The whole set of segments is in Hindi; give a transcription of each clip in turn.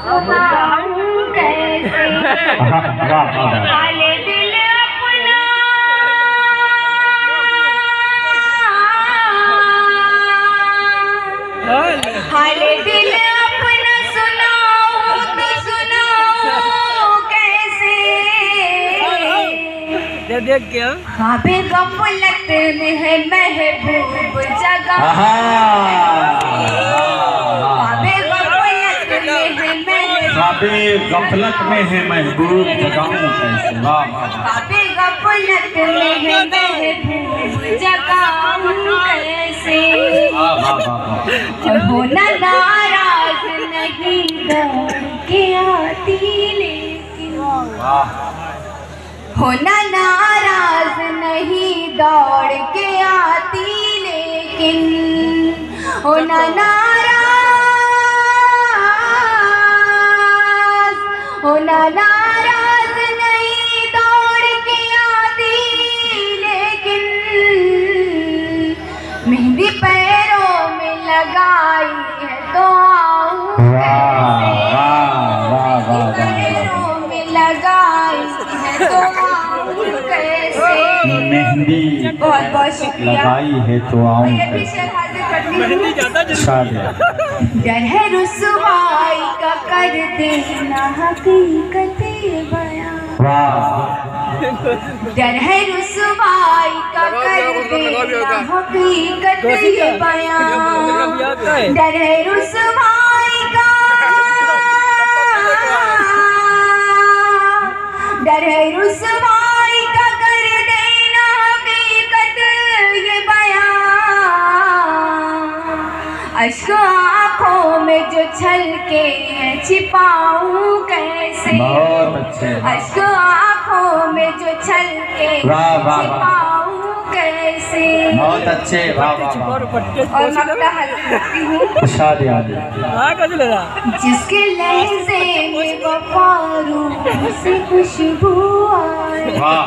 सुनाऊं कैसे हाले दिल अपना, हाले दिल अपना सुनाऊं तो सुनाऊं कैसे। देख क्या ख्वाबे गफलत में है महबूब जगह, ख्वाबे गफलत में है महबूब जगाऊं कैसे। ख्वाबे गफलत में है महबूब जगाऊं कैसे। होना नाराज नहीं दौड़ के आती लेकिन, होना नाराज नहीं दौड़ के आती लेकिन, होना होना नाराज नहीं दौड़ के आती लेकिन, मेहंदी पैरों में लगाई है तो आऊं कैसे। पैरों में लगाई है तो आऊं कैसे। मेहंदी बहुत बहुत शुक्रिया लगाई है तो आऊं ये भी शेर हाजिर करती हूँ। डर है रुसवाई का कर देना हकीकत बयां, डर है रुसवाई का कर देना हकीकत बयां, डर है रुसवाई का, डर है रुसवाई का कर देना हकीकत ये बयां। अश्क आँखों में जो छलके हैं छिपाऊं कैसे। बहुत अच्छे। अश्क आँखों में जो छलके छिपाऊं कैसे। बहुत अच्छे। और मक्ता हल करती हूँ। जिसके लहजे में वफारू से खुशबू आए,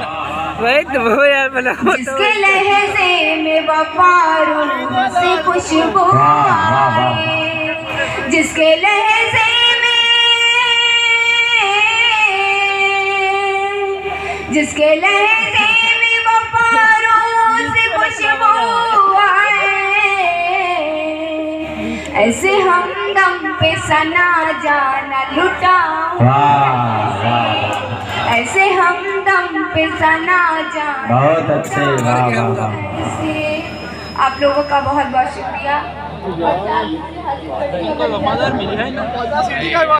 जिसके लहजे में वफारू से खुशबू आए, जिसके लहजे में, जिसके लहजे में वफारू से खुशबू आए, ऐसे हमदम पे सना जाना लुटाऊं, ऐसे हमदम पे सना जाना। बहुत अच्छे। आप लोगों का बहुत बहुत शुक्रिया।